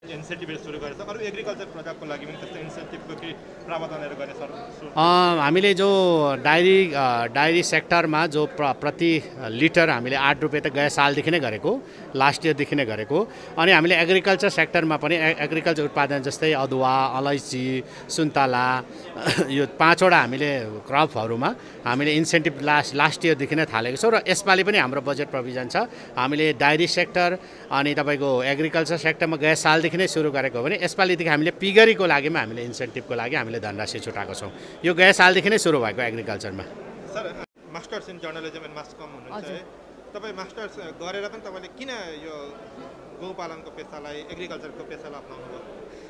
इन्सेन्टिभहरू सुरु गरेछ अरू एग्रिकल्चर प्रोडक्टको लागि पनि त्यस्तो इन्सेन्टिभको केही प्रावधानहरू गर्ने हामीले जो डायरी सेक्टरमा जो प्रति लिटर हामीले 8 रुपियाँ त गए सालदेखि नै गरेको, लास्ट इयरदेखि नै गरेको। अनि हामीले एग्रिकल्चर सेक्टरमा पनि एग्रिकल्चर उत्पादन जस्तै अदुवा, अलैँची, सुन्तला यो 5वटा हामीले क्रपहरूमा हामीले इन्सेन्टिभ लास्ट इयरदेखि नै थालेको छौँ। र यसपालि पनि हाम्रो बजेट प्रोभिजन छ। हामीले डायरी सेक्टर अनि तपाईँको एग्रिकल्चर सेक्टरमा गए सालदेखि नै सुरु गरेको हो भने यसपालिदेखि हामीले पिगरीको लागि हामीले इन्सेन्टिभको लागि हामीले धनराशि छुटाएको छौँ। यो गए सालदेखि नै सुरु भएको एग्रिकल्चरमा। Sir masters in journalism and mass comm हुनुहुन्छ है, तपाईँ मास्टर्स गरेर पनि तपाईँले किन यो गौपालनको पेसालाई एग्रिकल्चरको पेसालाई अप्नाउनु भयो?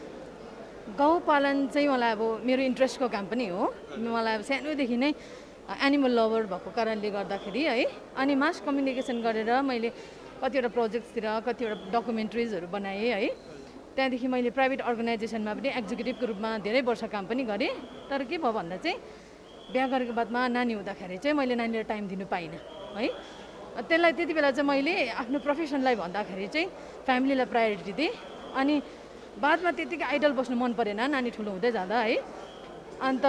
गौपालन चाहिँ मलाई अब मेरो इन्ट्रेस्टको काम पनि हो। मलाई अब सानोदेखि नै एनिमल लभर भएको कारणले गर्दाखेरि है, अनि मास कम्युनिकेसन गरेर मैले कतिवटा प्रोजेक्ट्सतिर कतिवटा डकुमेन्ट्रिजहरू बनाएँ है। त्यहाँदेखि मैले प्राइभेट अर्गनाइजेसनमा पनि एक्जिक्युटिभको रूपमा धेरै वर्ष काम पनि गरेँ। तर के भयो भन्दा चाहिँ बिहा गरेको बादमा नानी हुँदाखेरि चाहिँ मैले नानीलाई टाइम दिनु पाइनँ है। त्यसलाई त्यति बेला चाहिँ मैले आफ्नो प्रोफेसनलाई भन्दाखेरि चाहिँ फ्यामिलीलाई प्रायोरिटी दिएँ। अनि बादमा त्यतिकै आइडल बस्नु मन परेन नानी ठुलो हुँदै जाँदा है। अन्त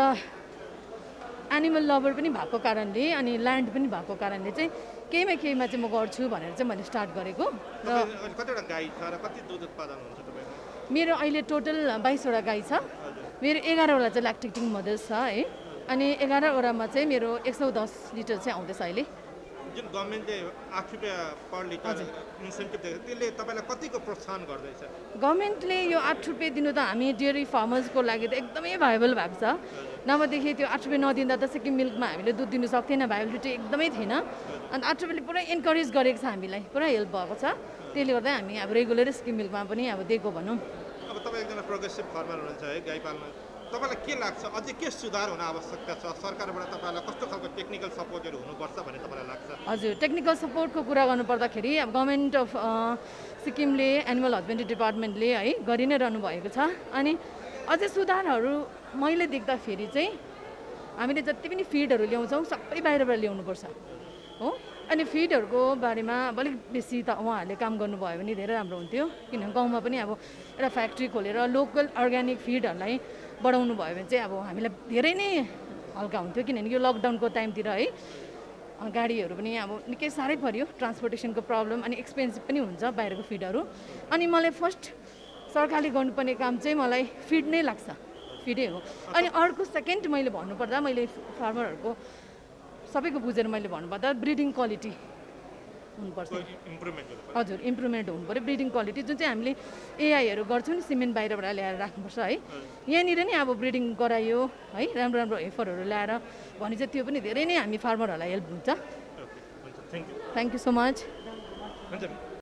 एनिमल लभर पनि भएको कारणले अनि ल्यान्ड पनि भएको कारणले चाहिँ केहीमा चाहिँ म गर्छु भनेर चाहिँ मैले स्टार्ट गरेको। र कतिवटा गाई छ र कति दुध उत्पादन हुन्छ तपाईँको? मेरो अहिले टोटल 22वटा गाई छ। मेरो 11वटा चाहिँ ल्याक्टेटिङ मदर्स छ है। अनि 11वटामा चाहिँ मेरो 110 लिटर चाहिँ आउँदैछ अहिले। जुन गभर्मेन्टले 8 रुपियाँ पर लिटर इन्सेन्टिभ दिएको त्यसले तपाईँलाई कतिको प्रोत्साहन गर्दैछ? गभर्मेन्टले यो 8 रुपियाँ दिनु त हामी डेयरी फार्मर्सको लागि त एकदमै भाइबल भएको छ। नभएदेखि त्यो 8 रुपियाँ नदिँदा त सिक्किम मिल्कमा हामीले दुध दिनु सक्थेन, भाइबिलिटी एकदमै थिएन। अनि 8 रुपियाँले पुरै इन्करेज गरेको छ हामीलाई, पुरा हेल्प भएको छ। त्यसले गर्दा हामी अब रेगुलर सिक्किम मिल्कमा पनि अब दिएको भनौँ। अब तपाईँ एकजना प्रोग्रेसिभ फार्मर हुनुहुन्छ है, गाई पाल्न, तपाईँलाई के लाग्छ अझै के सुधार हुन आवश्यकता छ? सरकारबाट तपाईँलाई कस्तो खालको टेक्निकल सपोर्टहरू हुनुपर्छ भन्ने तपाईँलाई लाग्छ? हजुर, टेक्निकल सपोर्टको कुरा गर्नुपर्दाखेरि अब गभर्मेन्ट अफ सिक्किमले एनिमल हस्बेन्ड्री डिपार्टमेन्टले है गरि नै रहनु भएको छ। अनि अझै सुधारहरू मैले देख्दाखेरि चाहिँ हामीले जति पनि फिडहरू ल्याउँछौँ सबै बाहिरबाट ल्याउनुपर्छ हो। अनि फिडहरूको बारेमा अलिक बेसी त उहाँहरूले काम गर्नुभयो भने धेरै राम्रो हुन्थ्यो। किनभने गाउँमा पनि अब एउटा फ्याक्ट्री खोलेर लोकल अर्ग्यानिक फिडहरूलाई बढाउनु भयो भने चाहिँ अब हामीलाई धेरै नै हल्का हुन्थ्यो। किनभने यो लकडाउनको टाइमतिर है गाडीहरू पनि अब निकै साह्रै पऱ्यो, ट्रान्सपोर्टेसनको प्रब्लम अनि एक्सपेन्सिभ पनि हुन्छ बाहिरको फिडहरू। अनि मलाई फर्स्ट सरकारले गर्नुपर्ने काम चाहिँ मलाई फिड नै लाग्छ, फिडै हो। अनि अर्को सेकेन्ड मैले भन्नुपर्दा मैले फार्मरहरूको सबैको बुझेर मैले भन्नुपर्दा ब्रिडिङ क्वालिटी हुनुपर्छ। हजुर, इम्प्रुभमेन्ट हुनु पऱ्यो ब्रिडिङ क्वालिटी। जुन चाहिँ हामीले एआईहरू गर्छौँ नि सिमेन्ट बाहिरबाट ल्याएर राख्नुपर्छ है। यहाँनिर नै अब ब्रिडिङ गरायो है, राम्रो राम्रो हेफरहरू ल्याएर भने चाहिँ त्यो पनि धेरै नै हामी फार्मरहरूलाई हेल्प हुन्छ। Thank you so much.